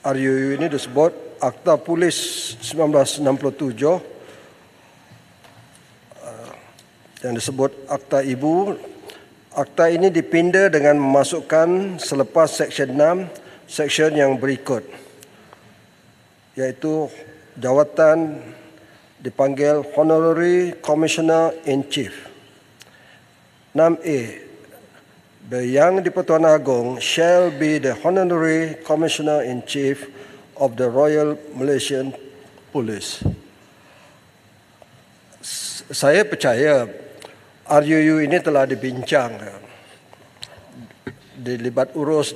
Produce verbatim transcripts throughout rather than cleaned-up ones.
R U U ini disebut Akta Polis seribu sembilan ratus enam puluh tujuh yang disebut Akta Ibu. Akta ini dipinda dengan memasukkan selepas Seksyen enam, seksyen yang berikut, iaitu jawatan dipanggil Honorary Commissioner in Chief. enam A, the Yang di-Pertuan Agong shall be the Honorary Commissioner in Chief of the Royal Malaysian Police. Saya percaya R U U ini telah dibincang, dilibat urus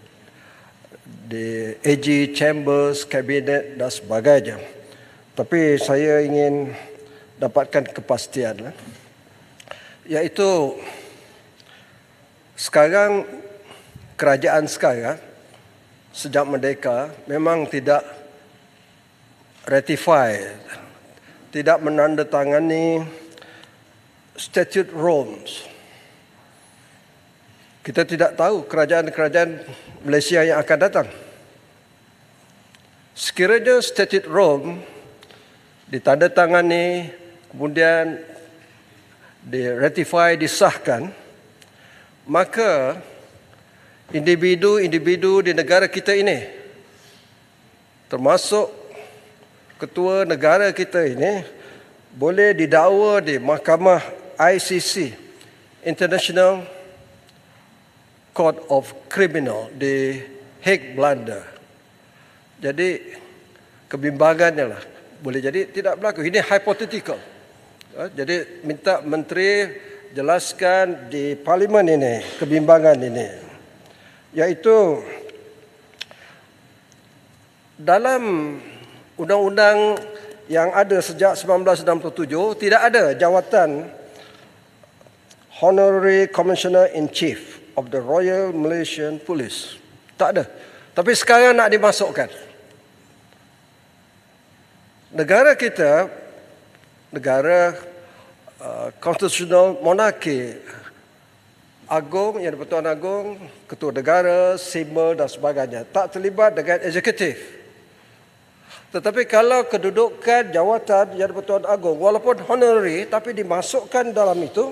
di A G, Chambers, Kabinet dan sebagainya. Tapi saya ingin dapatkan kepastian, iaitu sekarang kerajaan sekarang sejak merdeka memang tidak ratify, tidak menandatangani Statute Roms. Kita tidak tahu kerajaan-kerajaan Malaysia yang akan datang. Sekiranya Statute Rome ditandatangani, kemudian diratifai, disahkan, maka individu-individu di negara kita ini, termasuk ketua negara kita ini, boleh didakwa di Mahkamah I C C, International Court of Criminal di Hague, Belanda. Jadi kebimbangannya lah boleh jadi tidak berlaku. Ini hypothetical. Jadi minta menteri jelaskan di parlimen ini kebimbangan ini, iaitu dalam undang-undang yang ada sejak seribu sembilan ratus enam puluh tujuh tidak ada jawatan Honorary Commissioner in Chief of the Royal Malaysian Police. Tak ada. Tapi sekarang nak dimasukkan. Negara kita, negara uh, konstitusional monarki, agung, yang di-Pertuan Agong, ketua negara, SEMA dan sebagainya, tak terlibat dengan eksekutif. Tetapi kalau kedudukan jawatan yang di-Pertuan Agong, walaupun honorary, tapi dimasukkan dalam itu,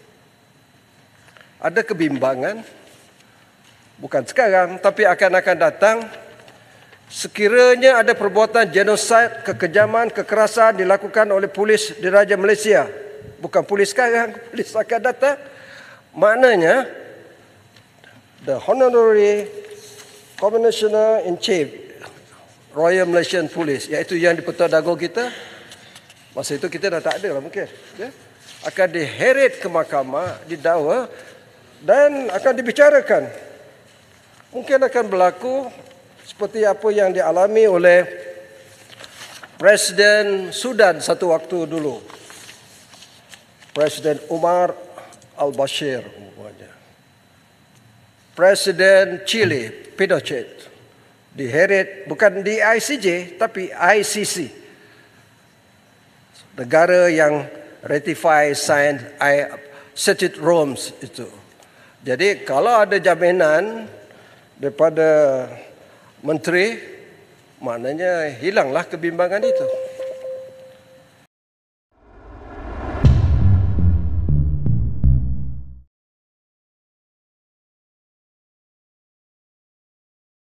ada kebimbangan, bukan sekarang, tapi akan-akan datang. Sekiranya ada perbuatan genosid, kekejaman, kekerasan dilakukan oleh polis di Raja Malaysia, bukan polis sekarang, polis akan datang, maknanya the Honorary Commissioner in Chief Royal Malaysian Police, iaitu yang di-Pertuan Agong kita, masa itu kita dah tak ada lah mungkin, ya? Akan diheret ke mahkamah, didakwa, dan akan dibicarakan. Mungkin akan berlaku seperti apa yang dialami oleh Presiden Sudan satu waktu dulu, Presiden Umar al-Bashir, Presiden Chile Pinochet, diheret bukan di I C J tapi I C C, negara yang ratify, sign Statute Romes itu. Jadi kalau ada jaminan daripada menteri, maknanya hilanglah kebimbangan itu.